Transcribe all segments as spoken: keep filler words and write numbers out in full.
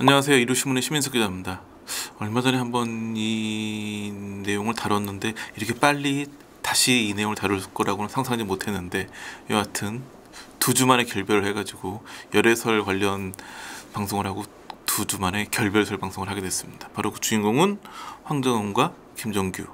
안녕하세요. 이루신문의 시민석 기자입니다. 얼마 전에 한번 이 내용을 다뤘는데 이렇게 빨리 다시 이 내용을 다룰 거라고는 상상하지 못했는데, 여하튼 두 주 만에 결별을 해가지고 열애설 관련 방송을 하고 두 주 만에 결별설 방송을 하게 됐습니다. 바로 그 주인공은 황정음과 김정규.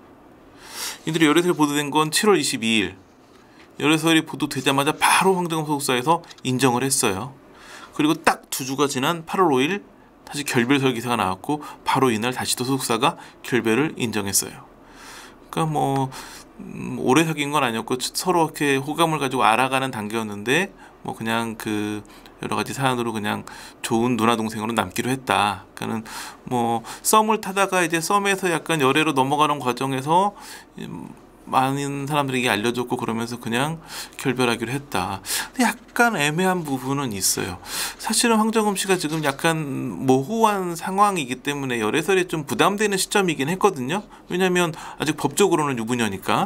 이들의 열애설이 보도된 건 칠월 이십이일. 열애설이 보도되자마자 바로 황정음 소속사에서 인정을 했어요. 그리고 딱 두 주가 지난 팔월 오일 다시 결별설 기사가 나왔고, 바로 이날 다시 또 소속사가 결별을 인정했어요. 그러니까 뭐 음, 오래 사귄 건 아니었고 서로 이렇게 호감을 가지고 알아가는 단계였는데, 뭐 그냥 그 여러 가지 사연으로 그냥 좋은 누나 동생으로 남기로 했다. 그러니까는 뭐 썸을 타다가 이제 썸에서 약간 열애로 넘어가는 과정에서 음, 많은 사람들에게 알려줬고 그러면서 그냥 결별하기로 했다. 근데 약간 애매한 부분은 있어요. 사실은 황정음 씨가 지금 약간 모호한 상황이기 때문에 열애설이 좀 부담되는 시점이긴 했거든요. 왜냐면 아직 법적으로는 유부녀니까.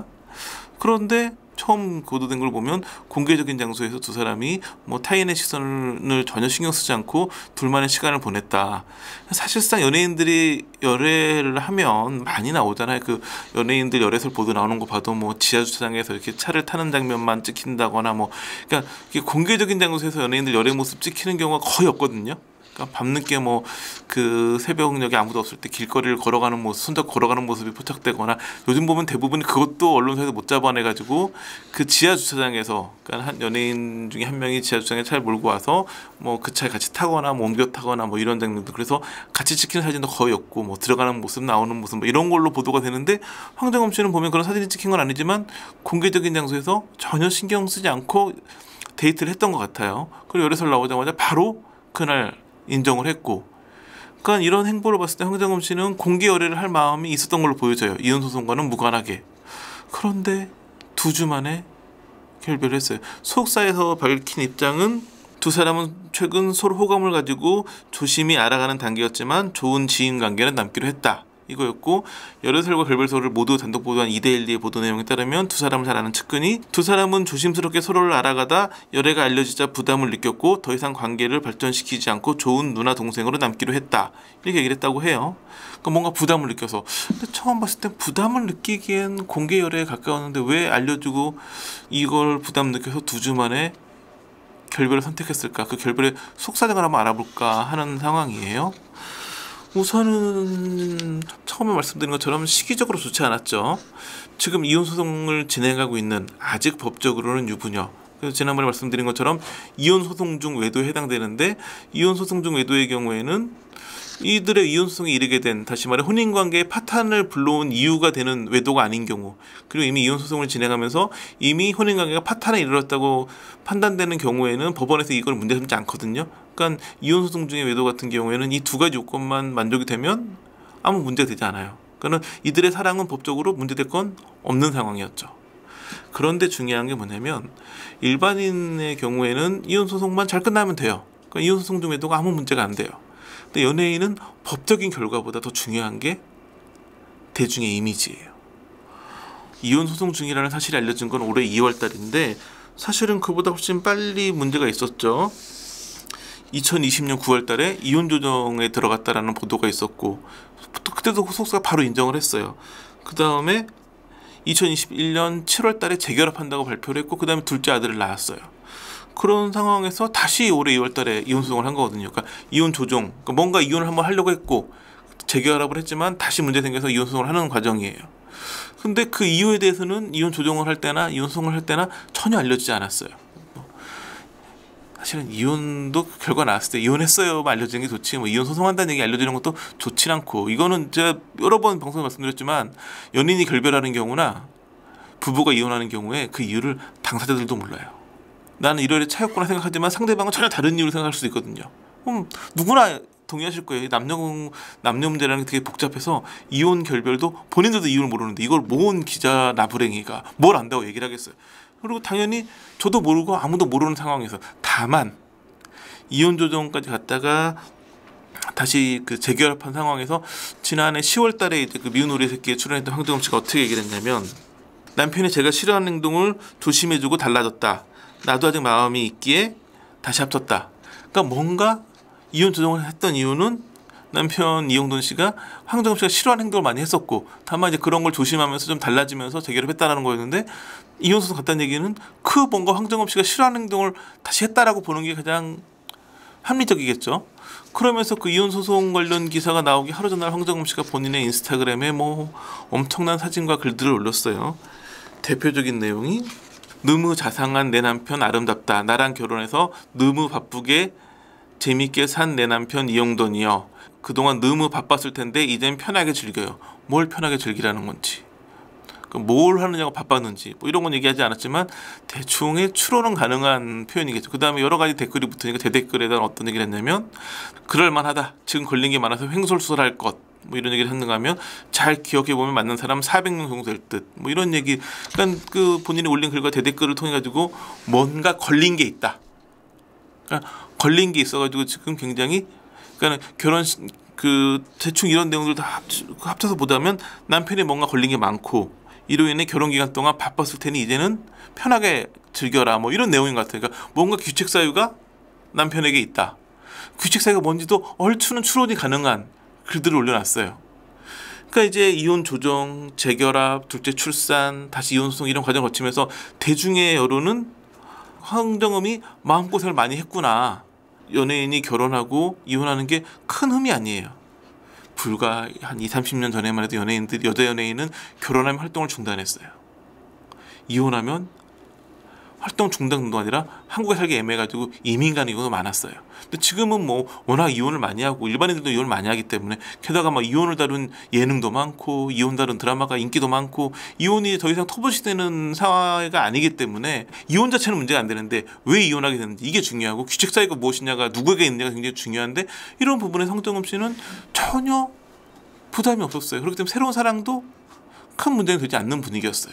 그런데 처음 보도된 걸 보면 공개적인 장소에서 두 사람이 뭐 타인의 시선을 전혀 신경 쓰지 않고 둘만의 시간을 보냈다. 사실상 연예인들이 열애를 하면 많이 나오잖아요. 그 연예인들 열애설 보도 나오는 거 봐도 뭐 지하 주차장에서 이렇게 차를 타는 장면만 찍힌다거나 뭐, 그러니까 공개적인 장소에서 연예인들 열애 모습 찍히는 경우가 거의 없거든요. 그러니까 밤늦게 뭐 그 새벽녘에 아무도 없을 때 길거리를 걸어가는 모습, 손잡고 걸어가는 모습이 포착되거나, 요즘 보면 대부분 그것도 언론사에서 못 잡아내가지고 그 지하 주차장에서, 그러니까 한 연예인 중에 한 명이 지하 주차장에 차를 몰고 와서 뭐 그 차에 같이 타거나 뭐 옮겨 타거나 뭐 이런 장면도, 그래서 같이 찍히는 사진도 거의 없고, 뭐 들어가는 모습 나오는 모습 뭐 이런 걸로 보도가 되는데, 황정음 씨는 보면 그런 사진이 찍힌 건 아니지만 공개적인 장소에서 전혀 신경 쓰지 않고 데이트를 했던 것 같아요. 그리고 열애설 나오자마자 바로 그날 인정을 했고, 그러니까 이런 행보를 봤을 때 황정음 씨는 공개 열애를 할 마음이 있었던 걸로 보여져요. 이혼 소송과는 무관하게. 그런데 두 주 만에 결별을 했어요. 소속사에서 밝힌 입장은 두 사람은 최근 서로 호감을 가지고 조심히 알아가는 단계였지만 좋은 지인 관계는 남기로 했다, 이거였고, 열애설과 결별설을 모두 단독 보도한 이데일리의 보도 내용에 따르면 두 사람을 잘 아는 측근이 두 사람은 조심스럽게 서로를 알아가다 열애가 알려지자 부담을 느꼈고 더 이상 관계를 발전시키지 않고 좋은 누나 동생으로 남기로 했다, 이렇게 얘기를 했다고 해요. 그러니까 뭔가 부담을 느껴서. 근데 처음 봤을 때 부담을 느끼기엔 공개 열애에 가까웠는데 왜 알려주고 이걸 부담 느껴서 두 주 만에 결별을 선택했을까? 그 결별의 속사정을 한번 알아볼까 하는 상황이에요. 우선은 처음에 말씀드린 것처럼 시기적으로 좋지 않았죠. 지금 이혼 소송을 진행하고 있는, 아직 법적으로는 유부녀, 그래서 지난번에 말씀드린 것처럼 이혼 소송 중 외도에 해당되는데, 이혼 소송 중 외도의 경우에는 이들의 이혼 소송이 이르게 된, 다시 말해 혼인관계에 파탄을 불러온 이유가 되는 외도가 아닌 경우, 그리고 이미 이혼 소송을 진행하면서 이미 혼인관계가 파탄에 이르렀다고 판단되는 경우에는 법원에서 이걸 문제 삼지 않거든요. 그러니까 이혼 소송 중의 외도 같은 경우에는 이 두 가지 요건만 만족이 되면 아무 문제가 되지 않아요. 그러니까 이들의 사랑은 법적으로 문제될 건 없는 상황이었죠. 그런데 중요한 게 뭐냐면, 일반인의 경우에는 이혼 소송만 잘 끝나면 돼요. 그러니까 이혼 소송 중 외도가 아무 문제가 안 돼요. 근데 연예인은 법적인 결과보다 더 중요한 게 대중의 이미지예요. 이혼 소송 중이라는 사실이 알려진 건 올해 이월 달인데 사실은 그보다 훨씬 빨리 문제가 있었죠. 이천이십년 구월 달에 이혼 조정에 들어갔다라는 보도가 있었고, 그때도 소속사가 바로 인정을 했어요. 그 다음에 이천이십일년 칠월 달에 재결합한다고 발표를 했고, 그 다음에 둘째 아들을 낳았어요. 그런 상황에서 다시 올해 이월 달에 이혼 소송을 한 거거든요. 그러니까 이혼 조정, 그러니까 뭔가 이혼을 한번 하려고 했고 재결합을 했지만 다시 문제 생겨서 이혼 소송을 하는 과정이에요. 근데 그 이유에 대해서는 이혼 조정을 할 때나 이혼 소송을 할 때나 전혀 알려지지 않았어요. 사실은 이혼도 결과 나왔을 때 이혼했어요만 알려지는 게 좋지, 뭐 이혼 소송한다는 얘기 알려지는 것도 좋진 않고, 이거는 제가 여러 번 방송에 말씀드렸지만 연인이 결별하는 경우나 부부가 이혼하는 경우에 그 이유를 당사자들도 몰라요. 나는 이러이러 차였구나 생각하지만 상대방은 전혀 다른 이유로 생각할 수도 있거든요. 그럼 누구나 동의하실 거예요. 남녀, 남녀 문제라는 게 되게 복잡해서 이혼 결별도 본인들도 이유를 모르는데 이걸 모은 기자 나부랭이가 뭘 안다고 얘기를 하겠어요. 그리고 당연히 저도 모르고 아무도 모르는 상황에서, 다만 이혼 조정까지 갔다가 다시 그 재결합한 상황에서 지난해 시월 달에 이제 그 미운 우리 새끼에 출연했던 황정음 씨가 어떻게 얘기를 했냐면, 남편이 제가 싫어하는 행동을 조심해주고 달라졌다. 나도 아직 마음이 있기에 다시 합쳤다. 그러니까 뭔가 이혼 조정을 했던 이유는 남편 이용돈 씨가 황정음 씨가 싫어하는 행동을 많이 했었고, 다만 이제 그런 걸 조심하면서 좀 달라지면서 재결합 했다라는 거였는데, 이혼 소송 갔다는 얘기는 그 뭔가 황정음 씨가 싫어하는 행동을 다시 했다라고 보는 게 가장 합리적이겠죠. 그러면서 그 이혼 소송 관련 기사가 나오기 하루 전날 황정음 씨가 본인의 인스타그램에 뭐 엄청난 사진과 글들을 올렸어요. 대표적인 내용이 너무 자상한 내 남편 아름답다. 나랑 결혼해서 너무 바쁘게 재밌게 산 내 남편 이용돈이요. 그동안 너무 바빴을 텐데 이젠 편하게 즐겨요. 뭘 편하게 즐기라는 건지, 뭘 하느냐고 바빴는지 뭐 이런 건 얘기하지 않았지만 대충의 추론은 가능한 표현이겠죠. 그 다음에 여러 가지 댓글이 붙으니까 대댓글에 대한 어떤 얘기를 했냐면, 그럴만하다. 지금 걸린 게 많아서 횡설수설할 것. 뭐 이런 얘기를 했는가 하면, 잘 기억해보면 맞는 사람 사백 명 정도 될 듯. 뭐 이런 얘기. 그러니까 그 본인이 올린 글과 대댓글을 통해 가지고 뭔가 걸린 게 있다. 그러니까 걸린 게 있어가지고 지금 굉장히, 그러니까 결혼 그 대충 이런 내용들 다 합쳐서 보자면 남편이 뭔가 걸린 게 많고, 이로 인해 결혼 기간 동안 바빴을 테니 이제는 편하게 즐겨라. 뭐 이런 내용인 것 같아요. 그러니까 뭔가 규칙 사유가 남편에게 있다. 규칙 사유가 뭔지도 얼추는 추론이 가능한 글들을 올려놨어요. 그러니까 이제 이혼 조정, 재결합, 둘째 출산, 다시 이혼 소송 이런 과정을 거치면서 대중의 여론은 황정음이 마음고생을 많이 했구나. 연예인이 결혼하고 이혼하는 게 큰 흠이 아니에요. 불과 한 이삼십 년 전에만 해도 연예인들, 여자 연예인은 결혼하면 활동을 중단했어요. 이혼하면 활동 중단 정도 아니라 한국에 살기 애매해가지고 이민 가는 경우도 많았어요. 근데 지금은 뭐 워낙 이혼을 많이 하고 일반인들도 이혼을 많이 하기 때문에, 게다가 막 이혼을 다룬 예능도 많고 이혼 다룬 드라마가 인기도 많고, 이혼이 더 이상 터부시되는 사회가 아니기 때문에 이혼 자체는 문제가 안 되는데 왜 이혼하게 되는지 이게 중요하고, 규칙 사유가 무엇이냐가 누구에게 있느냐가 굉장히 중요한데, 이런 부분에 황정음 씨는 전혀 부담이 없었어요. 그렇기 때문에 새로운 사랑도 큰 문제는 되지 않는 분위기였어요.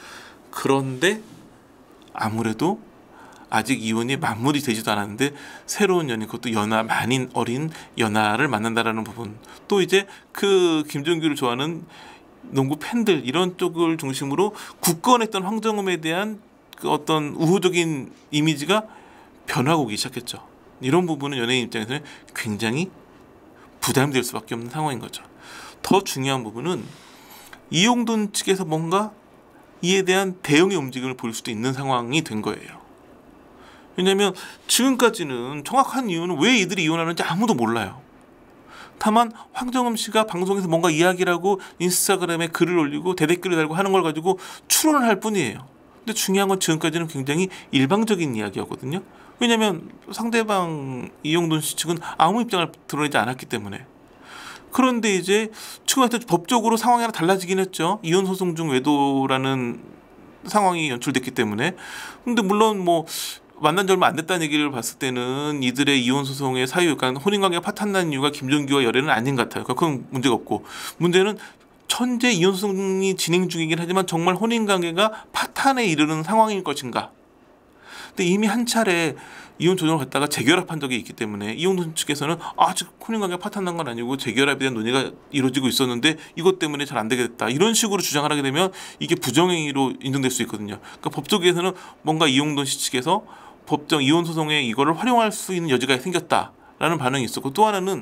그런데 아무래도 아직 이혼이 마무리 되지도 않았는데 새로운 연인, 그것도 연하, 많이 어린 연하를 만난다라는 부분, 또 이제 그 김종규를 좋아하는 농구 팬들 이런 쪽을 중심으로 굳건했던 황정음에 대한 그 어떤 우호적인 이미지가 변화가 오기 시작했죠. 이런 부분은 연예인 입장에서는 굉장히 부담이 될 수밖에 없는 상황인 거죠. 더 중요한 부분은 이용돈 측에서 뭔가 이에 대한 대응의 움직임을 볼 수도 있는 상황이 된 거예요. 왜냐하면 지금까지는 정확한 이유는 왜 이들이 이혼하는지 아무도 몰라요. 다만 황정음 씨가 방송에서 뭔가 이야기를 하고 인스타그램에 글을 올리고 대댓글을 달고 하는 걸 가지고 추론을 할 뿐이에요. 근데 중요한 건 지금까지는 굉장히 일방적인 이야기였거든요. 왜냐하면 상대방 이용돈 씨 측은 아무 입장을 드러내지 않았기 때문에. 그런데 이제 지금한테 법적으로 상황이 하나 달라지긴 했죠. 이혼 소송 중 외도라는 상황이 연출됐기 때문에. 근데 물론 뭐 만난 지 얼마 안 됐다는 얘기를 봤을 때는 이들의 이혼 소송의 사유, 그러니까 혼인관계가 파탄난 이유가 김종규와 열애는 아닌 것 같아요. 그건 문제가 없고, 문제는 현재 이혼 소송이 진행 중이긴 하지만 정말 혼인관계가 파탄에 이르는 상황일 것인가. 근데 이미 한 차례 이혼 조정을 갖다가 재결합한 적이 있기 때문에 이용돈 측에서는 아직 혼인관계가 파탄난 건 아니고 재결합에 대한 논의가 이루어지고 있었는데 이것 때문에 잘 안 되게 됐다, 이런 식으로 주장을 하게 되면 이게 부정행위로 인정될 수 있거든요. 그러니까 법조계에서는 뭔가 이용돈 씨 측에서 법정 이혼 소송에 이거를 활용할 수 있는 여지가 생겼다라는 반응이 있었고, 또 하나는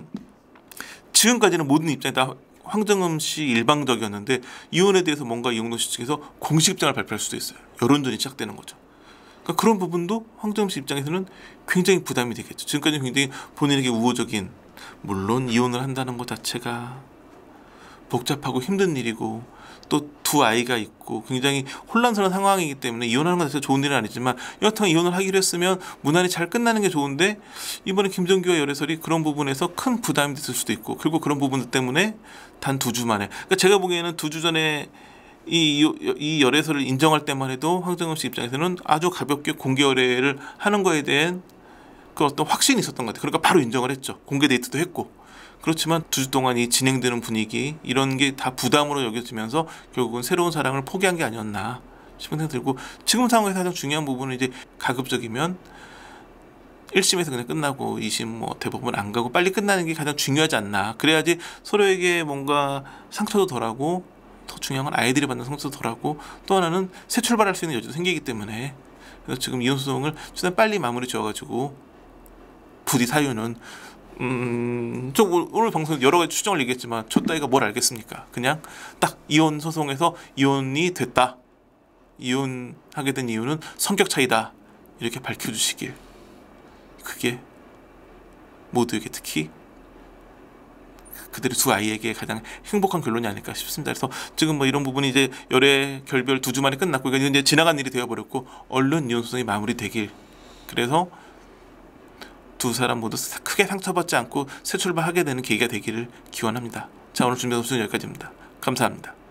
지금까지는 모든 입장이 다 황정음 씨 일방적이었는데 이혼에 대해서 뭔가 이용돈 씨 측에서 공식 입장을 발표할 수도 있어요. 여론전이 시작되는 거죠. 그러니까 그런 부분도 황정음 씨 입장에서는 굉장히 부담이 되겠죠. 지금까지 굉장히 본인에게 우호적인, 물론 이혼을 한다는 것 자체가 복잡하고 힘든 일이고 또 두 아이가 있고 굉장히 혼란스러운 상황이기 때문에 이혼하는 것 자체가 좋은 일은 아니지만, 여하튼 이혼을 하기로 했으면 무난히 잘 끝나는 게 좋은데 이번에 김종규와 열애설이 그런 부분에서 큰 부담이 됐을 수도 있고, 그리고 그런 부분들 때문에 단 두 주 만에, 그러니까 제가 보기에는 두 주 전에 이, 이 열애설을 인정할 때만 해도 황정음 씨 입장에서는 아주 가볍게 공개 열애를 하는 거에 대한 그 어떤 확신이 있었던 것 같아요. 그러니까 바로 인정을 했죠. 공개 데이트도 했고. 그렇지만 두 주 동안 이 진행되는 분위기, 이런 게 다 부담으로 여겨지면서 결국은 새로운 사랑을 포기한 게 아니었나 싶은 생각이 들고, 지금 상황에서 가장 중요한 부분은 이제 가급적이면 일 심에서 그냥 끝나고 이 심 뭐 대법원 안 가고 빨리 끝나는 게 가장 중요하지 않나. 그래야지 서로에게 뭔가 상처도 덜하고, 더 중요한 건 아이들이 받는 상처도 덜하고, 또 하나는 새 출발할 수 있는 여지도 생기기 때문에, 그래서 지금 이혼 소송을 최대한 빨리 마무리 지어가지고 부디 사유는 음, 저 오- 오늘 방송에서 여러 가지 추정을 얘기했지만 저 따위가 뭘 알겠습니까? 그냥 딱 이혼 소송에서 이혼이 됐다. 이혼하게 된 이유는 성격 차이다. 이렇게 밝혀주시길. 그게 모두에게 특히 그들의 두 아이에게 가장 행복한 결론이 아닐까 싶습니다. 그래서 지금 뭐 이런 부분이 이제 열애 결별 두 주만에 끝났고 이건 이제 지나간 일이 되어버렸고 얼른 이혼 소송이 마무리되길. 그래서 두 사람 모두 크게 상처받지 않고 새 출발하게 되는 계기가 되기를 기원합니다. 자, 오늘 준비한 소식 여기까지입니다. 감사합니다.